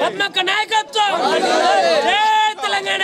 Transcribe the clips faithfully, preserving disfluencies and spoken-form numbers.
సమ్మక్క నాయకత్వం జై తెలంగాణ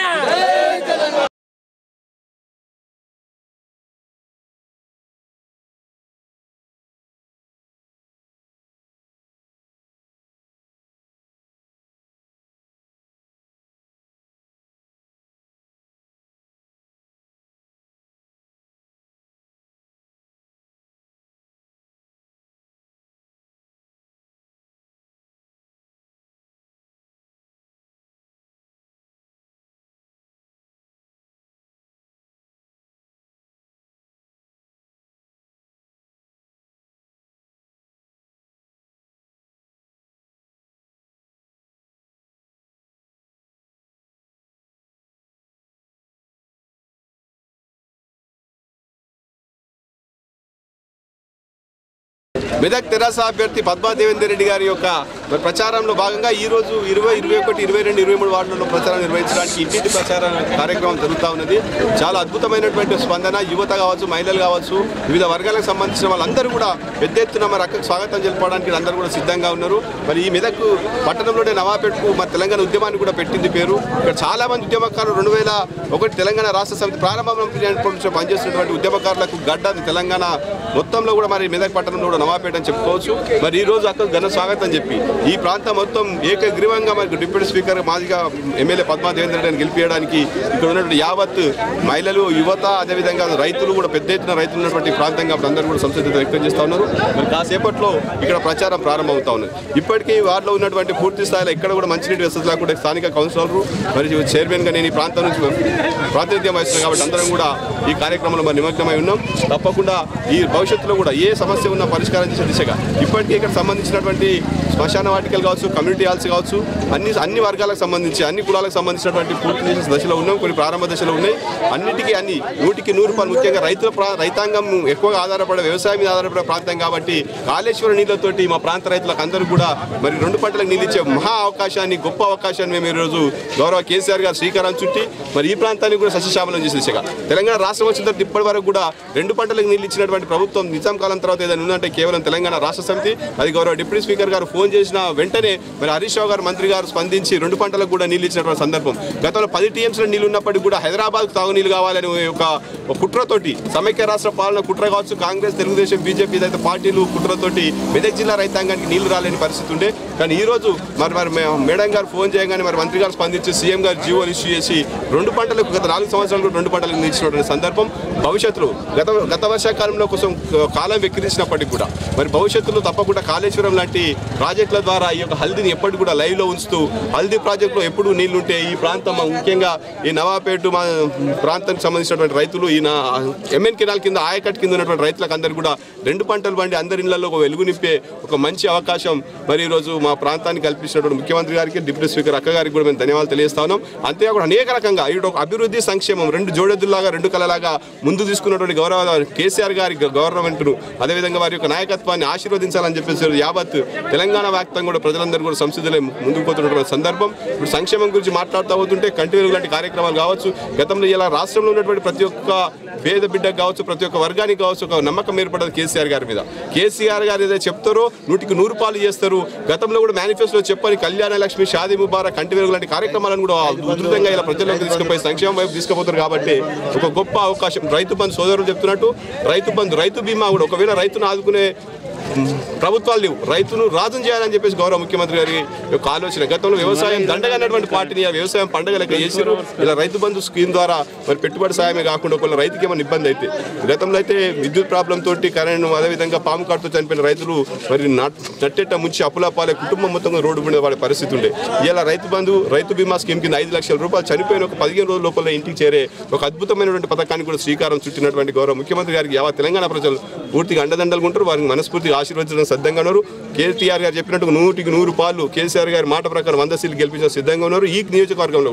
మెదక్ తెరాస అభ్యర్థి పద్మా దేవేందర్ రెడ్డి గారి యొక్క ప్రచారంలో భాగంగా ఈ రోజు ఇరవై ఇరవై ఒకటి ఇరవై రెండు ఇరవై మూడు వార్డులలో ప్రచారం నిర్వహించడానికి ఇంటింటి ప్రచార కార్యక్రమం జరుగుతూ ఉన్నది. చాలా అద్భుతమైనటువంటి స్పందన, యువత కావచ్చు, మహిళలు కావచ్చు, వివిధ వర్గాలకు సంబంధించిన వాళ్ళందరూ కూడా పెద్ద ఎత్తున మరి అక్కడికి స్వాగతం తెలుపుకోవడానికి అందరూ కూడా సిద్ధంగా ఉన్నారు. మరి ఈ మెదక్ పట్టణంలోనే నవాపేటకు మరి తెలంగాణ ఉద్యమాన్ని కూడా పెట్టింది పేరు. ఇక్కడ చాలా మంది ఉద్యమకారులు రెండు వేల ఒకటి తెలంగాణ రాష్ట్ర సమితి ప్రారంభంలో పనిచేస్తున్నటువంటి ఉద్యమకారులకు గడ్డ తెలంగాణ మొత్తంలో కూడా మరి మెదక్ పట్టణంలో కూడా నవాపేట అని చెప్పుకోవచ్చు. మరి ఈ రోజు అక్కడ ఘన స్వాగతం చెప్పి ఈ ప్రాంతం మొత్తం ఏకగ్రీవంగా మరి డిప్యూటీ స్పీకర్ మాదిగా ఎమ్మెల్యే పద్మా దేవేందర్ రెడ్డిని గెలిపించడానికి ఇక్కడ ఉన్నటువంటి యావత్ మహిళలు, యువత, అదేవిధంగా రైతులు కూడా పెద్ద ఎత్తున రైతులు ఉన్నటువంటి ప్రాంతం కాబట్టి అందరూ కూడా సంసిద్ధత వ్యక్తం చేస్తూ ఉన్నారు. మరి కాసేపట్లో ఇక్కడ ప్రచారం ప్రారంభమవుతా ఉన్నది. ఇప్పటికీ వార్డులో ఉన్నటువంటి పూర్తి స్థాయిలో ఇక్కడ కూడా మంచినీటి వసతి లేకుండా స్థానిక కౌన్సిలర్లు మరియు చైర్మన్గా నేను ఈ ప్రాంతం నుంచి ప్రాతినిధ్యం వహిస్తున్నాను కాబట్టి అందరం కూడా ఈ కార్యక్రమంలో మరి నిమగ్నమై ఉన్నాం. తప్పకుండా ఈ భవిష్యత్తులో కూడా ఏ సమస్య ఉన్నా పరిష్కారం చేసే దిశగా ఇప్పటికీ ఇక్కడ సంబంధించినటువంటి శ్మశాన వాటికలు కావచ్చు, కమ్యూనిటీ హాల్స్ కావచ్చు, అన్ని అన్ని వర్గాలకు సంబంధించి అన్ని కులాలకు సంబంధించినటువంటి పూర్తి దశలో ఉన్నాం. కొన్ని ప్రారంభ దశలో ఉన్నాయి. అన్నిటికీ అన్ని నూటికి నూరు రూపాయలు ముఖ్యంగా రైతుల రైతాంగం ఎక్కువగా ఆధారపడే వ్యవసాయం మీద ఆధారపడే ప్రాంతం కాబట్టి కాళేశ్వర నీళ్లతోటి మా ప్రాంత రైతులకు అందరూ కూడా మరి రెండు పంటలకు నీళ్ళు ఇచ్చే మహా అవకాశాన్ని, గొప్ప అవకాశాన్ని మేము ఈరోజు గౌరవ కేసీఆర్ గారు శ్రీకారం చుట్టి మరి ఈ ప్రాంతాన్ని కూడా సస్యశ్యామలం చేసే దిశగా తెలంగాణ రాష్ట్రం వచ్చిన తర్వాత ఇప్పటి వరకు కూడా రెండు పంటలకు నీళ్ళు ఇచ్చినటువంటి ప్రభుత్వం నిజాం కాలం తర్వాత ఏదైనా ఉందంటే కేవలం తెలంగాణ రాష్ట్ర సమితి. అది గౌరవ డిప్యూటీ స్పీకర్ గారు ఫోన్ చేసిన వెంటనే మరి హరీష్ రావు గారు మంత్రి గారు స్పందించి రెండు పంటలకు కూడా నీళ్ళు ఇచ్చినటువంటి సందర్భం. గతంలో పది టీఎంసీలో నీళ్ళు ఉన్నప్పటికీ కూడా హైదరాబాద్కు తాగునీళ్ళు కావాలని ఒక కుట్రతోటి సమైక్య రాష్ట్ర పాలన కుట్ర కావచ్చు, కాంగ్రెస్, తెలుగుదేశం, బీజేపీ అయితే పార్టీలు కుట్రతోటి మెదక్ జిల్లా రైతాంగానికి నీళ్లు రాలేని పరిస్థితి ఉండే. కానీ ఈ రోజు మరి మరి మేడం గారు ఫోన్ చేయగానే మరి మంత్రి గారు స్పందించి సీఎం గారు జీవోలు ఇష్యూ చేసి రెండు పంటలకు గత నాలుగు సంవత్సరాలు రెండు పంటలకు నిలిచినటువంటి సందర్భం. భవిష్యత్తులో గత గత వర్షాకాలంలో కోసం కాలం వెక్కిరించినప్పటికీ కూడా మరి భవిష్యత్తులో తప్పకుండా కాళేశ్వరం లాంటి ప్రాజెక్టుల ద్వారా ఈ యొక్క హల్దీని ఎప్పటికి కూడా లైవ్లో ఉంచుతూ హల్దీ ప్రాజెక్టులో ఎప్పుడు నీళ్లుంటే ఈ ప్రాంతం ముఖ్యంగా ఈ నవాపేట మా ప్రాంతానికి సంబంధించినటువంటి రైతులు ఈ ఎంఎన్ కెనాల్ కింద ఆయకట్ కింద ఉన్నటువంటి రైతులకు అందరూ కూడా రెండు పంటలు పండి అందరి ఇళ్లలో ఒక వెలుగు నింపే ఒక మంచి అవకాశం మరి ఈరోజు మా ప్రాంతానికి కల్పించినటువంటి ముఖ్యమంత్రి గారికి, డిప్యూటీ స్పీకర్ అక్క గారికి కూడా మేము ధన్యవాదాలు తెలియజేస్తా ఉన్నాం. అంతేకాకుండా అనేక రకంగా ఇటు అభివృద్ధి, సంక్షేమం రెండు జోడెద్దులాగా రెండు కళలాగా ముందు తీసుకున్నటువంటి గౌరవ కేసీఆర్ గారి గవర్నమెంట్ను అదేవిధంగా వారి యొక్క నాయకత్వాన్ని ఆశీర్వదించాలని చెప్పేసి యావత్ తెలంగాణ వ్యాప్తంగా కూడా ప్రజలందరూ కూడా సంసిద్ధులై ముందుకు పోతున్నటువంటి సందర్భం. ఇప్పుడు సంక్షేమం గురించి మాట్లాడుతూ పోతుంటే కంటిన్యూ లాంటి కార్యక్రమాలు కావచ్చు, గతంలో ఇలా రాష్ట్రంలో ఉన్నటువంటి ప్రతి ఒక్క పేద బిడ్డకు కావచ్చు, ప్రతి ఒక్క వర్గానికి కావచ్చు ఒక నమ్మకం ఏర్పడదు కేసీఆర్ గారి మీద. కేసీఆర్ గారు ఏదైతే చెప్తారో నూటికి నూరు పాలు చేస్తారు. గతంలో కూడా మేనిఫెస్టోలో చెప్పని కళ్యాణ లక్ష్మి, షాదీ ముబారక్, కంటి వెలుగు లాంటి కార్యక్రమాలను కూడా ఉధృతంగా ఇలా ప్రజల్లోకి తీసుకుపోయి సంక్షేమం వైపు తీసుకుపోతారు. కాబట్టి ఒక గొప్ప అవకాశం. రైతు బంధు సోదరులు చెప్తున్నట్టు రైతు బంధు, రైతు బీమా కూడా ఒకవేళ రైతును ఆదుకునే ప్రభుత్వాలు లేవు, రైతును రాజు చేయాలని చెప్పేసి గౌరవ ముఖ్యమంత్రి గారి యొక్క ఆలోచన. గతంలో వ్యవసాయం దండగా అన్నటువంటి పార్టీని వ్యవసాయం పండుగ లెక్క చేసారు. ఇలా రైతు బంధు స్కీమ్ ద్వారా మరి పెట్టుబడి సాయమే కాకుండా ఒకవేళ రైతుకి ఏమైనా ఇబ్బంది అయితే గతంలో అయితే విద్యుత్ ప్రాబ్లం తోటి కరెంట్ అదేవిధంగా పాము కాటుతో చనిపోయిన రైతులు మరి నట్టెట్ట ముంచి అప్పుల పాలే కుటుంబం మొత్తంగా రోడ్డు పడే వాడే పరిస్థితి ఉండే. ఇలా రైతు బంధు, రైతు బీమా స్కీమ్ కింద ఐదు లక్షల రూపాయలు చనిపోయిన ఒక పదిహేను రోజుల లోపల ఇంటికి చేరే ఒక అద్భుతమైనటువంటి పథకాన్ని కూడా శ్రీకారం చుట్టినటువంటి గౌరవ ముఖ్యమంత్రి గారికి యావత్ తెలంగాణ ప్రజలు పూర్తిగా అండదండలుగా ఉంటారు. వారికి మనస్ఫూర్తిగా ఆశీర్వదించడం సిద్ధంగా ఉన్నారు. కేటీఆర్ గారు చెప్పినట్టు నూటికి నూరు పాలు కేసీఆర్ గారి మాట ప్రకారం వంద సీట్లు గెలిపించడం సిద్ధంగా ఉన్నారు. ఈ నియోజకవర్గంలో కూడా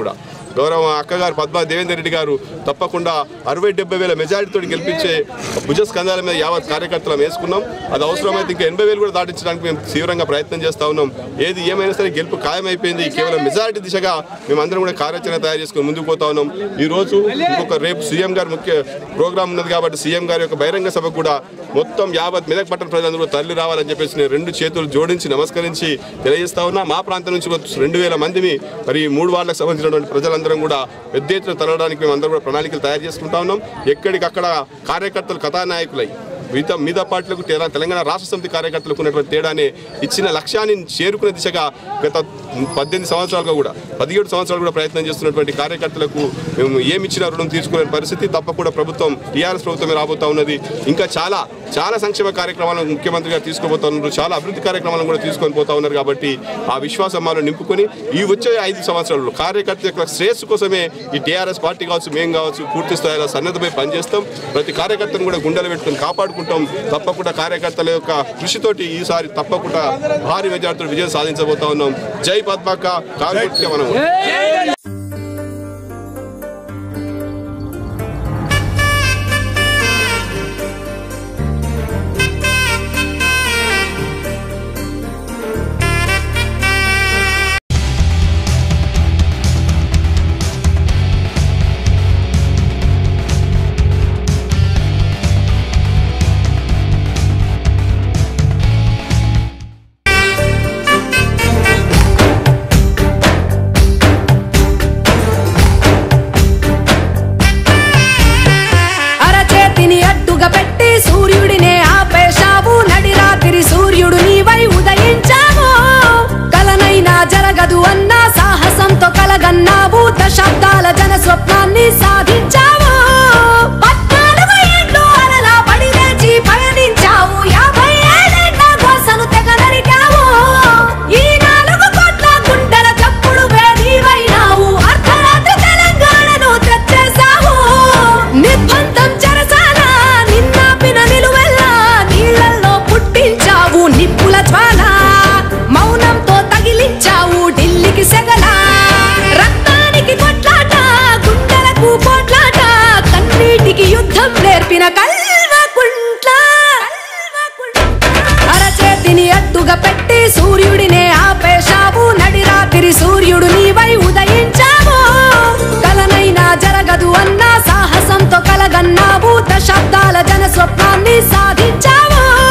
గౌరవ అక్కగారు పద్మా దేవేందర్ రెడ్డి గారు తప్పకుండా అరవై డెబ్బై వేల మెజారిటీతో గెలిపించే భుజస్కంధాల మీద యావత్ కార్యకర్తలు వేసుకున్నాం. అది అవసరమైతే ఇంకా ఎనభై వేలు కూడా దాటించడానికి మేము తీవ్రంగా ప్రయత్నం చేస్తూ ఉన్నాం. ఏది ఏమైనా సరే గెలుపు ఖాయమైపోయింది. కేవలం మెజారిటీ దిశగా మేమందరం కూడా కార్యాచరణ తయారు చేసుకుని ముందుకు పోతా ఉన్నాం. ఈ రోజు ఇంకొక రేపు సీఎం గారు ముఖ్య ప్రోగ్రామ్ ఉన్నది కాబట్టి సీఎం గారి యొక్క బహిరంగ సభ కూడా మొత్తం యావత్ మెదక్ పట్టణ ప్రజలందరూ తరలి రావాలని చెప్పేసి నేను రెండు చేతులు జోడించి నమస్కరించి తెలియజేస్తా ఉన్నా. మా ప్రాంతం నుంచి రెండు వేల మందిని మరి మూడు వార్డులకు సంబంధించినటువంటి ప్రజలందరం కూడా పెద్ద ఎత్తున తరలడానికి మేము అందరం కూడా ప్రణాళికలు తయారు చేసుకుంటా ఉన్నాం. ఎక్కడికక్కడ కార్యకర్తలు కథానాయకులై మిగతా మిగతా పార్టీలకు తెలంగాణ రాష్ట్ర సమితి కార్యకర్తలకు ఉన్నటువంటి తేడానే ఇచ్చిన లక్ష్యాన్ని చేరుకునే దిశగా గత పద్దెనిమిది సంవత్సరాలుగా కూడా పదిహేడు సంవత్సరాలు కూడా ప్రయత్నం చేస్తున్నటువంటి కార్యకర్తలకు మేము ఏమి ఇచ్చినా రుణం తీసుకునే పరిస్థితి తప్పకుండా ప్రభుత్వం టీఆర్ఎస్ ప్రభుత్వమే రాబోతా ఉన్నది. ఇంకా చాలా చాలా సంక్షేమ కార్యక్రమాలను ముఖ్యమంత్రి గారు తీసుకుపోతా ఉన్నారు. చాలా అభివృద్ధి కార్యక్రమాలను కూడా తీసుకొని పోతా ఉన్నారు. కాబట్టి ఆ విశ్వాసం మనం నింపుకొని ఈ వచ్చే ఐదు సంవత్సరాల్లో కార్యకర్త యొక్క శ్రేయస్సు కోసమే ఈ టీఆర్ఎస్ పార్టీ కావచ్చు మేము కావచ్చు పూర్తి స్థాయిలో సన్నద్ధమై పనిచేస్తాం. ప్రతి కార్యకర్తను కూడా గుండెలు పెట్టుకుని కాపాడుకుంటాం. తప్పకుండా కార్యకర్తల యొక్క కృషితోటి ఈసారి తప్పకుండా భారీ మెజార్టీతో విజయం సాధించబోతా ఉన్నాం. జై పద్మక్క కాంగ్రెస్ మనం శబ్దాల జన స్వప్నాన్ని సాధించావు. పద్నాలుగు ఏళ్ళు అలలా పడి లేచి పయనించావు. యాభై ఏళ్ళ గోసను తెగ నరికావు. ఈ నాలుగు కోట్ల గుండెల చప్పుడు వేదివైనావు. అర్ధరాత్రి తెలంగాణను తెచ్చేశావు. నిర్బంధం చెరసాల నిన్నాపిన నిలువెల్లా నీళ్లలో పుట్టించావు. నిప్పుల జ్వాల మౌనంతో తగిలించావు. ఢిల్లీకి సెగల యుద్ధం నేర్పిన కల్వకుంట్ల అరచేతిని అడ్డుగా పెట్టి సూర్యుడినే ఆపేశావు. నడి రాత్రి సూర్యుడు నీవై ఉదయించావు. కలనైనా జరగదు అన్న సాహసంతో కలగన్నావు. దశాబ్దాల జన స్వప్నాన్ని సాధించావు.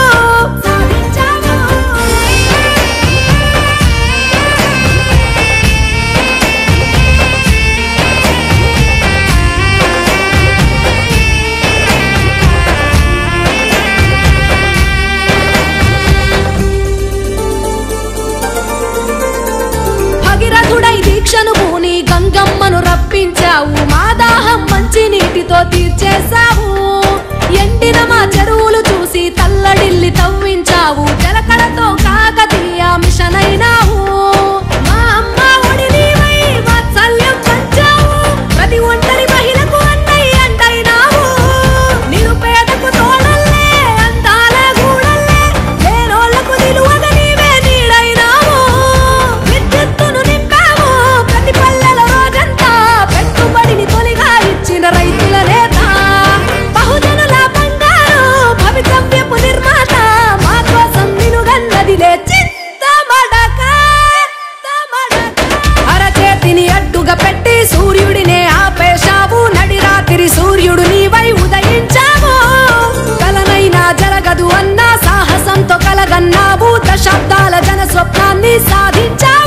దీక్షను పూని గంగమ్మను రప్పించావు. మా దాహం మంచి నీటితో తీర్చేశావు. ఎండిన మా చెరువులు చూసి తల్లడిల్లి తవ్వించావు. జలకళతో కాకతీయ మిషన్ అయినావు. మా అమ్మ ఒడి నీవై వాత్సల్యం పంచావు. ప్రతి ఒంటరి మహిళకు అన్నయ్య అంటైనావు. నిరుపేదకు తోడల్లే అందాల గూడల్లే లేనోళ్లకు నిలువగా నీవే నీడైనావు. విద్యుత్తును ప్రతి పల్లెల రోజంతా పెట్టుబడిని తొలిగా ఇచ్చిన రైతుల నేత. బహుజనుల బంగారు భవితవ్యపు నిర్మాత. మా కోసం నినుగన్నదిలే చింతమడక. అరచేతిని అడ్డుగా పెట్టి సూర్యుడినే ఆపేశావు. నడి రాత్రి సూర్యుడు నీవై ఉదయించావు. కలనైనా జరగదు అన్న సాహసంతో కలగన్నావు. దశాబ్దాల జన స్వప్నాన్ని సాధించావు.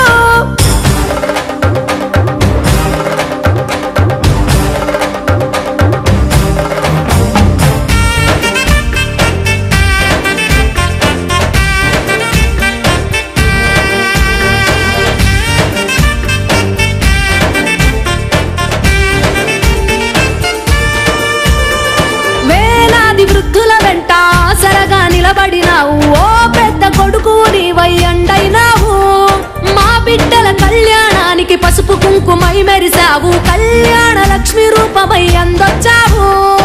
వృద్ధుల వెంట ఆసరగా నిలబడినావు. ఓ పెద్ద కొడుకు నీవై అండైనావు. మా బిడ్డల కళ్యాణానికి పసుపు కుంకుమై మెరిసావు. కళ్యాణ లక్ష్మి రూపమై అందొచ్చావు.